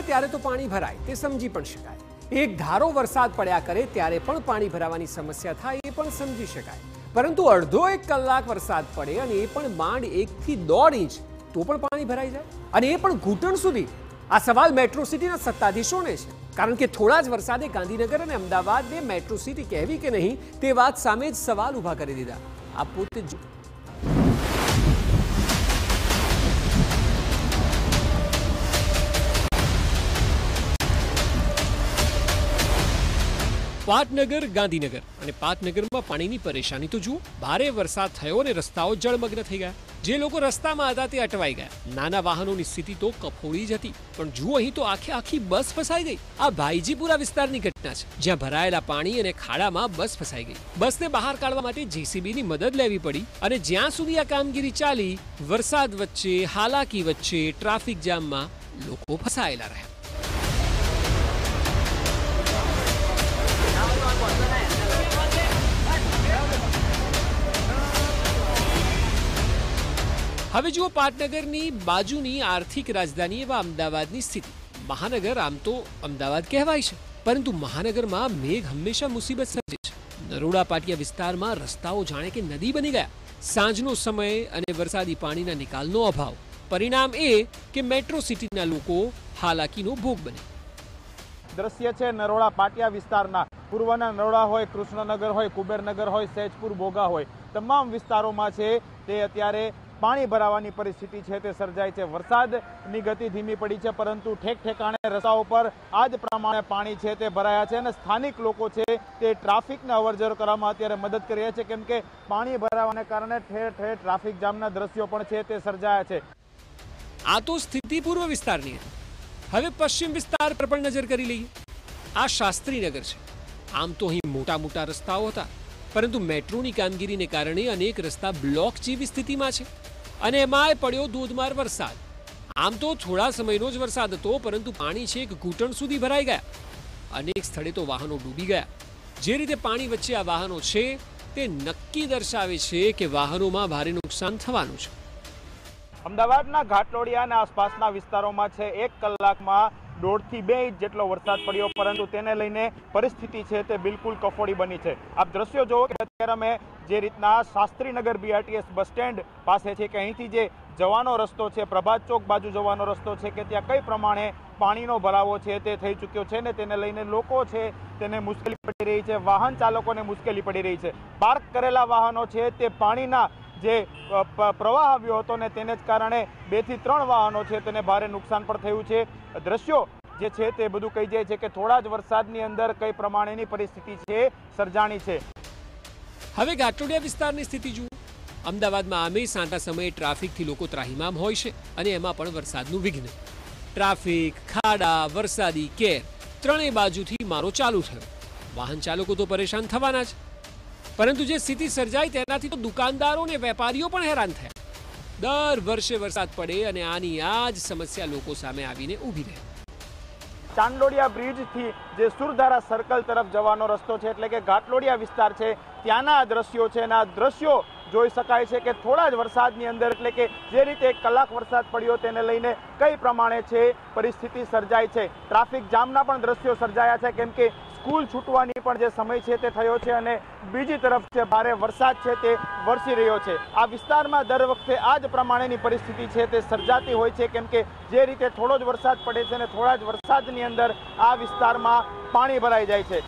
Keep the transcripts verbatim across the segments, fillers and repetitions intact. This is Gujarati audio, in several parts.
ત્યારે તો પાણી ભરાય તે સમજી પણ શકાય। એક ધારો વરસાદ પડ્યા કરે ત્યારે પણ પાણી ભરાવાની સમસ્યા થાય એ પણ સમજી શકાય। પરંતુ અડધો એક કલાક વરસાદ પડે અને એ પણ માંડ એકથી દોઢ ઇંચ તો પણ પાણી ભરાઈ જાય અને એ પણ ઘૂંટણ સુધી। આ સવાલ મેટ્રો સિટીના સત્તાધીશોને છે, કારણ કે થોડા જ વરસાદે ગાંધીનગર અને અમદાવાદને મેટ્રો સિટી કહેવી કે નહીં તે વાત સામે જ સવાલ ઊભા કરી દીધા। આ પોતે જ પાટનગર ગાંધીનગર અને પાટનગરમાં પાણીની પરેશાની તો જુઓ। ભારે વરસાદ થયો અને રસ્તાઓ જળમગ્ન થઈ ગયા। જે લોકો રસ્તામાં હતા તે અટવાઈ ગયા। નાના વાહનોની સ્થિતિ તો કફોડી જ હતી, પણ જુઓ અહીં તો આખે આખી બસ ફસાઈ ગઈ। આ ભાઈજીપુરા વિસ્તારની ઘટના છે, જ્યાં ભરાયેલા પાણી અને ખાડામાં બસ ફસાઈ ગઈ। બસને બહાર કાઢવા માટે જેસીબીની મદદ લેવી પડી અને જ્યાં સુધી આ કામગીરી ચાલી, વરસાદ વચ્ચે હાલાકી વચ્ચે ટ્રાફિક જામમાં લોકો ફસાયેલા રહ્યા। હવે જુઓ પાટનગરની બાજુની આર્થિક રાજધાની એવા અમદાવાદની સ્થિતિ। મહાનગર આમ તો અમદાવાદ કહેવાય છે, પરંતુ મહાનગરમાં મેઘ હંમેશા મુસીબત સર્જે છે। નરોડા પાટિયા વિસ્તારમાં રસ્તાઓ જાણે કે નદી બની ગયા। સાંજનો સમય અને વરસાદી પાણીના નિકાલનો અભાવ, પરિણામ એ કે મેટ્રો સિટીના લોકો હાલાકીનો ભોગ બને। દ્રશ્ય છે નરોડા પાટિયા વિસ્તારના। પૂર્વના નરોડા હોય, કૃષ્ણનગર હોય, કુબેરનગર હોય, સૈજપુર, બોગા હોય, તમામ વિસ્તારોમાં છે તે અત્યારે પાણી ભરાવાની પરિસ્થિતિ છે તે સર્જાય છે। વરસાદની ગતિ ધીમી પડી છે, પરંતુ ઠેક ઠેકાણે રસ્તાઓ પર આ જ પ્રમાણે પાણી છે તે ભરાયા છે અને સ્થાનિક લોકો છે તે ટ્રાફિકને અવરજવર કરવામાં અત્યારે મદદ કરી રહ્યા છે, કેમ કે પાણી ભરાવાને કારણે ઠેર ઠેર ટ્રાફિક જામના દ્રશ્યો પણ છે તે સર્જાયા છે। આ તો સ્થિતિ પૂર્વ વિસ્તારની હતી। હવે પશ્ચિમ વિસ્તાર પર પણ નજર કરી લઈએ। આ શાસ્ત્રીનગર છે। આમ તો અહીં મોટા મોટા રસ્તાઓ હતા, પરંતુ મેટ્રોની કામગીરીને કારણે અનેક રસ્તા બ્લોક જેવી સ્થિતિમાં છે અને એમાંય પડ્યો ધોધમાર વરસાદ। આમ તો થોડા સમયનો જ વરસાદ હતો, પરંતુ પાણી છેક ઘૂંટણ સુધી ભરાઈ ગયા। અનેક સ્થળે તો વાહનો ડૂબી ગયા। જે રીતે પાણી વચ્ચે આ વાહનો છે તે નક્કી દર્શાવે છે કે વાહનોમાં ભારે નુકસાન થવાનું છે। અમદાવાદના ઘાટલોડિયા અને આસપાસના વિસ્તારોમાં છે એક કલાકમાં દોઢથી બે ઇંચ જેટલો વરસાદ પડ્યો, પરંતુ તેને લઈને પરિસ્થિતિ છે તે બિલકુલ કફોડી બની છે। આપ દ્રશ્યો જુઓ કે અત્યારે અમે જે રીતના શાસ્ત્રીનગર બીઆરટીએસ બસ સ્ટેન્ડ પાસે છે કે અહીંથી જે જવાનો રસ્તો છે, પ્રભાત ચોક બાજુ જવાનો રસ્તો છે કે ત્યાં કઈ પ્રમાણે પાણીનો ભરાવો છે તે થઈ ચૂક્યો છે ને તેને લઈને લોકો છે તેને મુશ્કેલી પડી રહી છે, વાહન ચાલકોને મુશ્કેલી પડી રહી છે। પાર્ક કરેલા વાહનો છે તે પાણીના જે પ્રવાહ આવ્યો હતો ને તેને જ કારણે બે થી ત્રણ વાહનો છે તેને ભારે નુકસાન પણ થયું છે। દ્રશ્યો જે છે તે બધું કહી જાય છે કે થોડા જ વરસાદની અંદર કઈ પ્રમાણેની પરિસ્થિતિ છે સર્જાણી છે। હવે ઘાટલોડિયા વિસ્તારની સ્થિતિ જુઓ। અમદાવાદમાં આમે સાંટા સમયે ટ્રાફિકથી લોકો ત્રાહિમામ હોય છે અને એમાં પણ વરસાદનું વિઘ્ન। ટ્રાફિક, ખાડા, વરસાદી કેર ત્રણેય બાજુથી મારો ચાલુ થયો। વાહન ચાલકો તો પરેશાન થવાના જ, પરંતુ જે સ્થિતિ સર્જાઈ તેનાથી તો દુકાનદારો અને વેપારીઓ પણ હેરાન થયા। દર વર્ષે વરસાદ પડે અને આની આ જ સમસ્યા લોકો સામે આવીને ઊભી રહે। ચાંદલોડિયા બ્રિજથી જે સુરધારા સર્કલ તરફ જવાનો રસ્તો છે, એટલે કે ઘાટલોડિયા વિસ્તાર છે, ત્યાંના દ્રશ્યો છે અને આ દ્રશ્યો જોઈ શકાય છે કે થોડા જ વરસાદની અંદર, એટલે કે જે રીતે એક કલાક વરસાદ પડ્યો તેને લઈને કઈ પ્રમાણે છે પરિસ્થિતિ સર્જાય છે। ટ્રાફિક જામના પણ દ્રશ્યો સર્જાયા છે, કેમ કે સ્કૂલ છૂટવાની પણ જે સમય છે તે થયો છે અને બીજી તરફ છે ભારે વરસાદ છે તે વરસી રહ્યો છે। આ વિસ્તારમાં દર વખતે આ જ પ્રમાણેની પરિસ્થિતિ છે તે સર્જાતી હોય છે, કેમ કે જે રીતે થોડો જ વરસાદ પડે છે અને થોડા જ વરસાદની અંદર આ વિસ્તારમાં પાણી ભરાઈ જાય છે।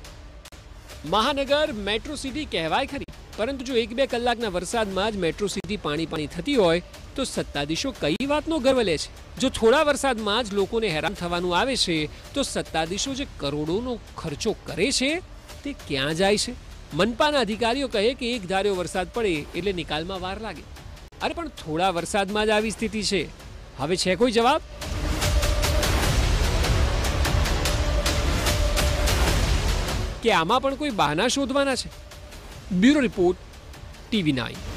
મહાનગર મેટ્રો સિટી કહેવાય ખરી, પરંતુ જો એક બે કલાકના વરસાદમાં જ મેટ્રો સિટી પાણી પાણી થતી હોય તો સત્તાધીશો કઈ વાતનો ગર્વ લે છે? જો થોડા વરસાદમાં જ લોકોને હેરાન થવાનું આવે છે તો સત્તાધીશો જે કરોડોનો ખર્ચો કરે છે તે ક્યાં જાય છે? મનપાના અધિકારીઓ કહે કે એક ધાર્યો વરસાદ પડે એટલે નિકાલમાં વાર લાગે। અરે પણ થોડા વરસાદમાં જ આવી સ્થિતિ છે, હવે છે કોઈ જવાબ? કે આમાં પણ કોઈ બહાના શોધવાના છે? Bureau report, TV nine.